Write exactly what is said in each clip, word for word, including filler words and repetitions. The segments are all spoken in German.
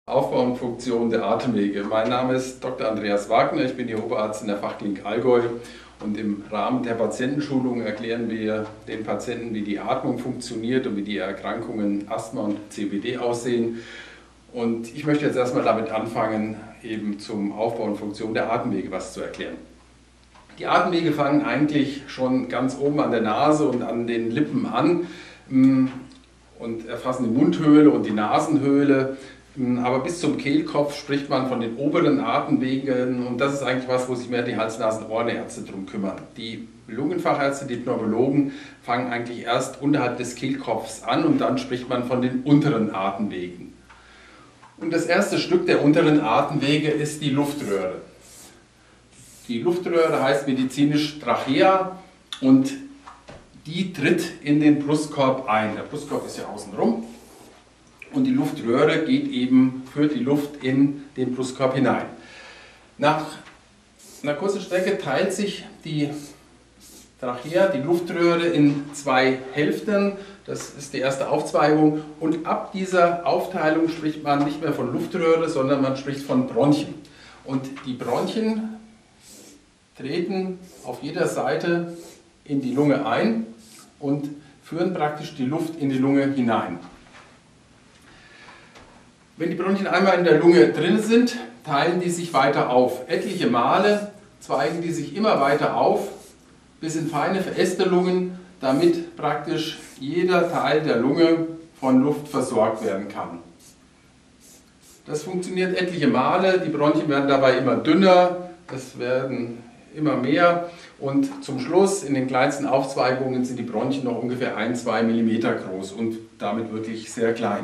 Aufbau und Funktion der Atemwege. Mein Name ist Doktor Andreas Wagner, ich bin hier Oberarzt in der Fachklinik Allgäu und im Rahmen der Patientenschulung erklären wir den Patienten, wie die Atmung funktioniert und wie die Erkrankungen Asthma und C O P D aussehen. Und ich möchte jetzt erstmal damit anfangen, eben zum Aufbau und Funktion der Atemwege was zu erklären. Die Atemwege fangen eigentlich schon ganz oben an der Nase und an den Lippen an und erfassen die Mundhöhle und die Nasenhöhle. Aber bis zum Kehlkopf spricht man von den oberen Atemwegen und das ist eigentlich was, wo sich mehr die Hals-Nasen-Ohrenärzte drum kümmern. Die Lungenfachärzte, die Pneumologen fangen eigentlich erst unterhalb des Kehlkopfs an und dann spricht man von den unteren Atemwegen. Und das erste Stück der unteren Atemwege ist die Luftröhre. Die Luftröhre heißt medizinisch Trachea und die tritt in den Brustkorb ein. Der Brustkorb ist ja außen rum. Und die Luftröhre geht eben, führt die Luft in den Brustkorb hinein. Nach einer kurzen Strecke teilt sich die Trachea, die Luftröhre, in zwei Hälften. Das ist die erste Aufzweigung. Und ab dieser Aufteilung spricht man nicht mehr von Luftröhre, sondern man spricht von Bronchien. Und die Bronchien treten auf jeder Seite in die Lunge ein und führen praktisch die Luft in die Lunge hinein. Wenn die Bronchien einmal in der Lunge drin sind, teilen die sich weiter auf. Etliche Male zweigen die sich immer weiter auf, bis in feine Verästelungen, damit praktisch jeder Teil der Lunge von Luft versorgt werden kann. Das funktioniert etliche Male, die Bronchien werden dabei immer dünner, es werden immer mehr und zum Schluss in den kleinsten Aufzweigungen sind die Bronchien noch ungefähr ein bis zwei Millimeter groß und damit wirklich sehr klein.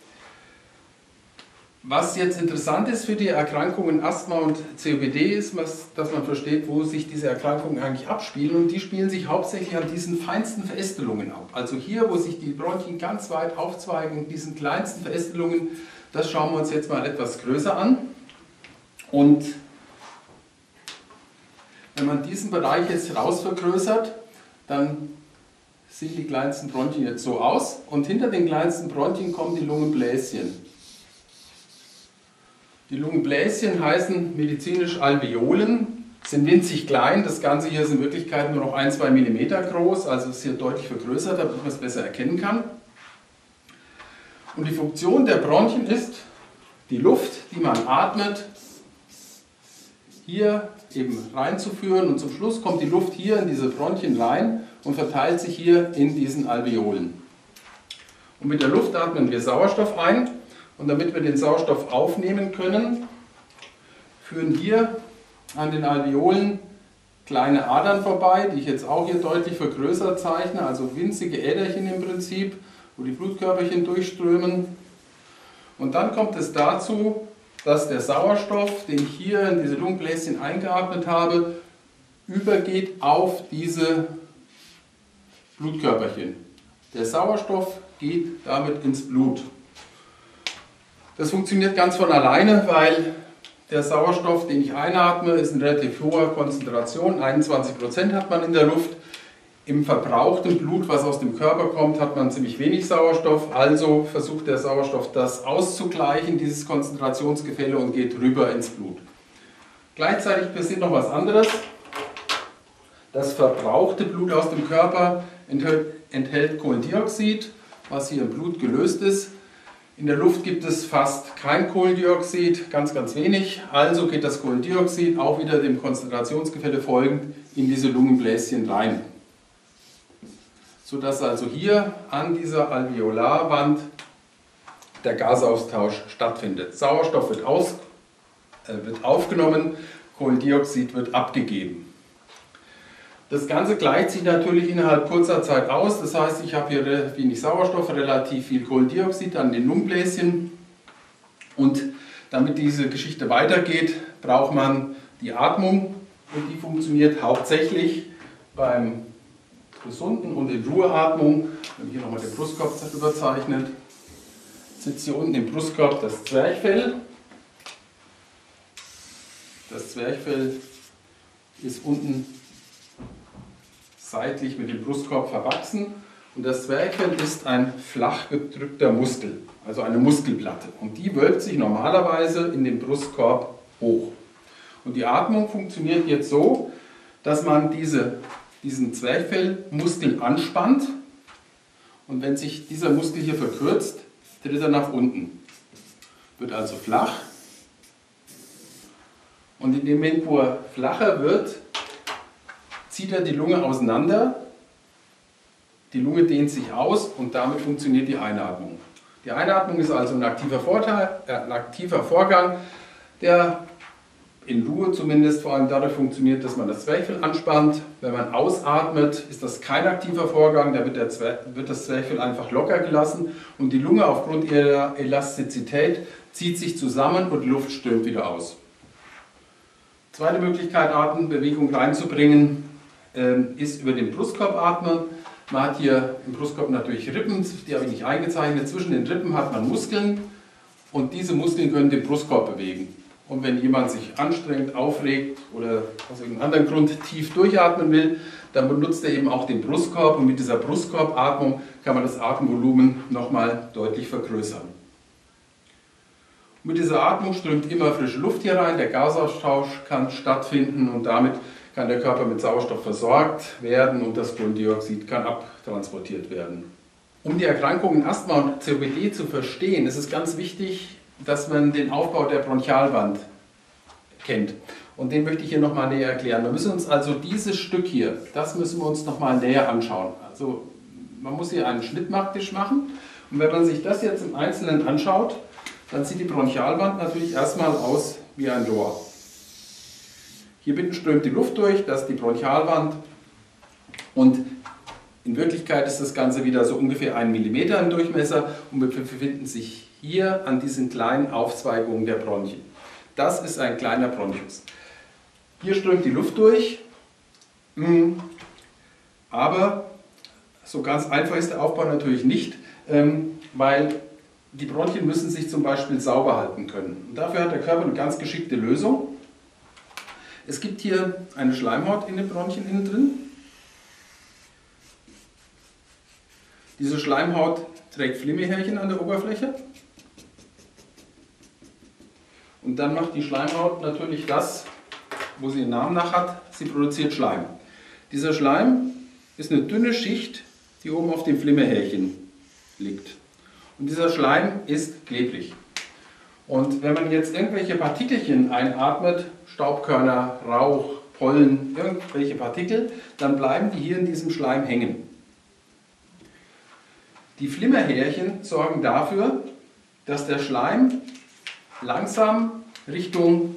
Was jetzt interessant ist für die Erkrankungen Asthma und C O P D ist, dass man versteht, wo sich diese Erkrankungen eigentlich abspielen und die spielen sich hauptsächlich an diesen feinsten Verästelungen ab. Also hier, wo sich die Bronchien ganz weit aufzweigen, diesen kleinsten Verästelungen, das schauen wir uns jetzt mal etwas größer an. Und wenn man diesen Bereich jetzt rausvergrößert, dann sehen die kleinsten Bronchien jetzt so aus und hinter den kleinsten Bronchien kommen die Lungenbläschen. Die Lungenbläschen heißen medizinisch Alveolen, sind winzig klein, das Ganze hier ist in Wirklichkeit nur noch ein bis zwei Millimeter groß, also ist hier deutlich vergrößert, damit man es besser erkennen kann. Und die Funktion der Bronchien ist, die Luft, die man atmet, hier eben reinzuführen und zum Schluss kommt die Luft hier in diese Bronchien rein und verteilt sich hier in diesen Alveolen. Und mit der Luft atmen wir Sauerstoff ein. Und damit wir den Sauerstoff aufnehmen können, führen hier an den Alveolen kleine Adern vorbei, die ich jetzt auch hier deutlich vergrößert zeichne, also winzige Äderchen im Prinzip, wo die Blutkörperchen durchströmen. Und dann kommt es dazu, dass der Sauerstoff, den ich hier in diese Lungenbläschen eingeatmet habe, übergeht auf diese Blutkörperchen. Der Sauerstoff geht damit ins Blut. Das funktioniert ganz von alleine, weil der Sauerstoff, den ich einatme, ist in relativ hoher Konzentration, einundzwanzig Prozent hat man in der Luft. Im verbrauchten Blut, was aus dem Körper kommt, hat man ziemlich wenig Sauerstoff, also versucht der Sauerstoff das auszugleichen, dieses Konzentrationsgefälle, und geht rüber ins Blut. Gleichzeitig passiert noch was anderes. Das verbrauchte Blut aus dem Körper enthält, enthält Kohlendioxid, was hier im Blut gelöst ist. In der Luft gibt es fast kein Kohlendioxid, ganz, ganz wenig. Also geht das Kohlendioxid auch wieder dem Konzentrationsgefälle folgend in diese Lungenbläschen rein. Sodass also hier an dieser Alveolarwand der Gasaustausch stattfindet. Sauerstoff wird, aus, äh, wird aufgenommen, Kohlendioxid wird abgegeben. Das Ganze gleicht sich natürlich innerhalb kurzer Zeit aus, das heißt, ich habe hier wenig Sauerstoff, relativ viel Kohlendioxid an den Lungenbläschen und damit diese Geschichte weitergeht, braucht man die Atmung und die funktioniert hauptsächlich beim Gesunden und in Ruheatmung. Wenn hier nochmal den Brustkorb überzeichnet, sitzt hier unten im Brustkorb das Zwerchfell. Das Zwerchfell ist unten seitlich mit dem Brustkorb verwachsen Und das Zwerchfell ist ein flach gedrückter Muskel, also eine Muskelplatte. Und die wölbt sich normalerweise in den Brustkorb hoch. Und die Atmung funktioniert jetzt so, dass man diese, diesen Zwerchfellmuskel anspannt. Und wenn sich dieser Muskel hier verkürzt, tritt er nach unten. Wird also flach. Und in dem Moment, wo er flacher wird, zieht er die Lunge auseinander. Die Lunge dehnt sich aus und damit funktioniert die Einatmung. Die Einatmung ist also ein aktiver, Vorteil, äh, ein aktiver Vorgang, der in Ruhe zumindest vor allem dadurch funktioniert, dass man das Zwerchfell anspannt. Wenn man ausatmet, ist das kein aktiver Vorgang, da wird, der Zwer wird das Zwerchfell einfach locker gelassen und die Lunge aufgrund ihrer Elastizität zieht sich zusammen und Luft strömt wieder aus. Zweite Möglichkeit, Atembewegung reinzubringen, äh, ist über den Brustkorb atmen. Man hat hier im Brustkorb natürlich Rippen, die habe ich nicht eingezeichnet. Zwischen den Rippen hat man Muskeln und diese Muskeln können den Brustkorb bewegen. Und wenn jemand sich anstrengt, aufregt oder aus irgendeinem anderen Grund tief durchatmen will, dann benutzt er eben auch den Brustkorb und mit dieser Brustkorbatmung kann man das Atemvolumen nochmal deutlich vergrößern. Und mit dieser Atmung strömt immer frische Luft hier rein, der Gasaustausch kann stattfinden und damit kann der Körper mit Sauerstoff versorgt werden und das Kohlendioxid kann abtransportiert werden. Um die Erkrankungen Asthma und C O P D zu verstehen, ist es ganz wichtig, dass man den Aufbau der Bronchialwand kennt. Und den möchte ich hier nochmal näher erklären. Wir müssen uns also dieses Stück hier, das müssen wir uns nochmal näher anschauen. Also man muss hier einen Schnittmachtisch machen und wenn man sich das jetzt im Einzelnen anschaut, dann sieht die Bronchialwand natürlich erstmal aus wie ein Rohr. Hier hinten strömt die Luft durch, das ist die Bronchialwand und in Wirklichkeit ist das Ganze wieder so ungefähr einen Millimeter im Durchmesser und wir befinden sich hier an diesen kleinen Aufzweigungen der Bronchien. Das ist ein kleiner Bronchus. Hier strömt die Luft durch, aber so ganz einfach ist der Aufbau natürlich nicht, weil die Bronchien müssen sich zum Beispiel sauber halten können. Und dafür hat der Körper eine ganz geschickte Lösung. Es gibt hier eine Schleimhaut in den Bronchien innen drin. Diese Schleimhaut trägt Flimmerhärchen an der Oberfläche. Und dann macht die Schleimhaut natürlich das, wo sie den Namen nach hat, sie produziert Schleim. Dieser Schleim ist eine dünne Schicht, die oben auf dem Flimmerhärchen liegt. Und dieser Schleim ist klebrig. Und wenn man jetzt irgendwelche Partikelchen einatmet, Staubkörner, Rauch, Pollen, irgendwelche Partikel, dann bleiben die hier in diesem Schleim hängen. Die Flimmerhärchen sorgen dafür, dass der Schleim langsam Richtung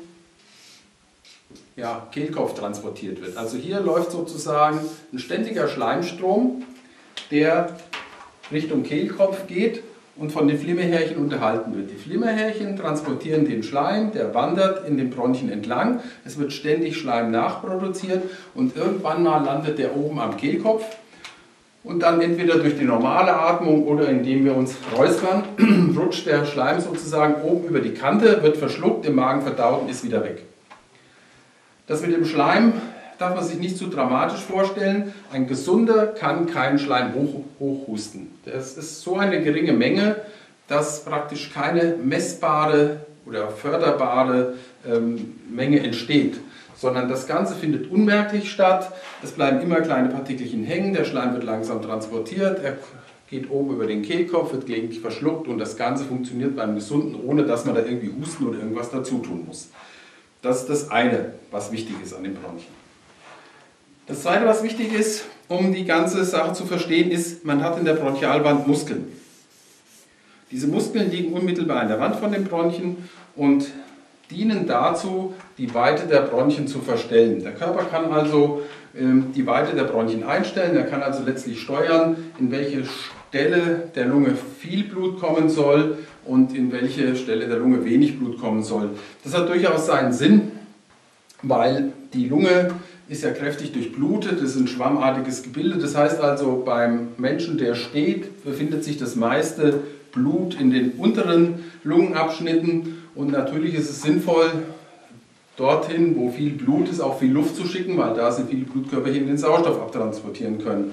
ja, Kehlkopf transportiert wird. Also hier läuft sozusagen ein ständiger Schleimstrom, der Richtung Kehlkopf geht und von den Flimmerhärchen unterhalten wird. Die Flimmerhärchen transportieren den Schleim, der wandert in den Bronchien entlang, es wird ständig Schleim nachproduziert und irgendwann mal landet der oben am Kehlkopf und dann entweder durch die normale Atmung oder indem wir uns räuspern, rutscht der Schleim sozusagen oben über die Kante, wird verschluckt, im Magen verdaut und ist wieder weg. Das mit dem Schleim darf man sich nicht zu dramatisch vorstellen. Ein Gesunder kann keinen Schleim hoch, hochhusten. Das ist so eine geringe Menge, dass praktisch keine messbare oder förderbare ähm, Menge entsteht, sondern das Ganze findet unmerklich statt. Es bleiben immer kleine Partikelchen hängen, der Schleim wird langsam transportiert, er geht oben über den Kehlkopf, wird gelegentlich verschluckt und das Ganze funktioniert beim Gesunden, ohne dass man da irgendwie husten oder irgendwas dazu tun muss. Das ist das eine, was wichtig ist an den Bronchien. Das zweite, was wichtig ist, um die ganze Sache zu verstehen, ist, man hat in der Bronchialwand Muskeln. Diese Muskeln liegen unmittelbar an der Wand von den Bronchien und dienen dazu, die Weite der Bronchien zu verstellen. Der Körper kann also ähm, die Weite der Bronchien einstellen, er kann also letztlich steuern, in welche Stelle der Lunge viel Blut kommen soll und in welche Stelle der Lunge wenig Blut kommen soll. Das hat durchaus seinen Sinn, weil die Lunge ist ja kräftig durchblutet, das ist ein schwammartiges Gebilde. Das heißt also, beim Menschen, der steht, befindet sich das meiste Blut in den unteren Lungenabschnitten. Und natürlich ist es sinnvoll, dorthin, wo viel Blut ist, auch viel Luft zu schicken, weil da sind viele Blutkörperchen den Sauerstoff abtransportieren können.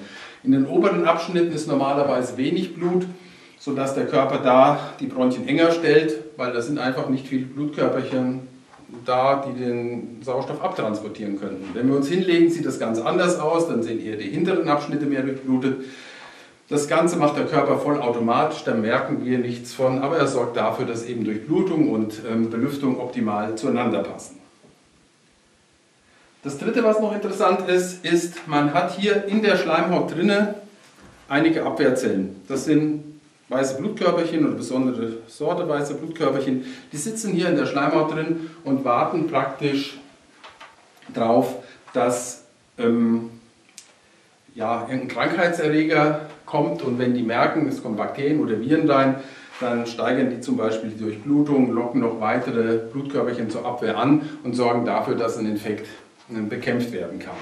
In den oberen Abschnitten ist normalerweise wenig Blut, sodass der Körper da die Bronchien enger stellt, weil da sind einfach nicht viele Blutkörperchen da, die den Sauerstoff abtransportieren könnten. Wenn wir uns hinlegen, sieht das ganz anders aus, dann sind eher die hinteren Abschnitte mehr durchblutet. Das Ganze macht der Körper vollautomatisch, da merken wir nichts von, aber er sorgt dafür, dass eben Durchblutung und ähm, Belüftung optimal zueinander passen. Das dritte, was noch interessant ist, ist, man hat hier in der Schleimhaut drinne einige Abwehrzellen. Das sind weiße Blutkörperchen oder besondere Sorte weiße Blutkörperchen. Die sitzen hier in der Schleimhaut drin und warten praktisch darauf, dass ähm, ja, ein Krankheitserreger kommt, und wenn die merken, es kommen Bakterien oder Viren rein, dann steigern die zum Beispiel die Durchblutung, locken noch weitere Blutkörperchen zur Abwehr an und sorgen dafür, dass ein Infekt bekämpft werden kann.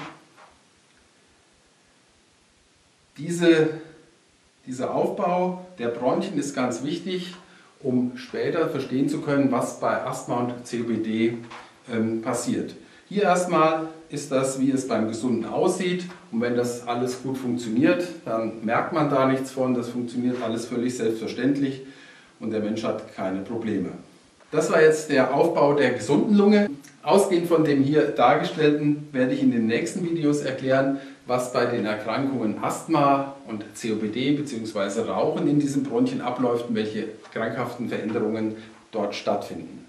Diese, dieser Aufbau der Bronchien ist ganz wichtig, um später verstehen zu können, was bei Asthma und C O P D ähm, passiert. Hier erstmal ist das, wie es beim Gesunden aussieht, und wenn das alles gut funktioniert, dann merkt man da nichts von, das funktioniert alles völlig selbstverständlich und der Mensch hat keine Probleme. Das war jetzt der Aufbau der gesunden Lunge. Ausgehend von dem hier dargestellten werde ich in den nächsten Videos erklären, was bei den Erkrankungen Asthma und C O P D bzw. Rauchen in diesen Bronchien abläuft und welche krankhaften Veränderungen dort stattfinden.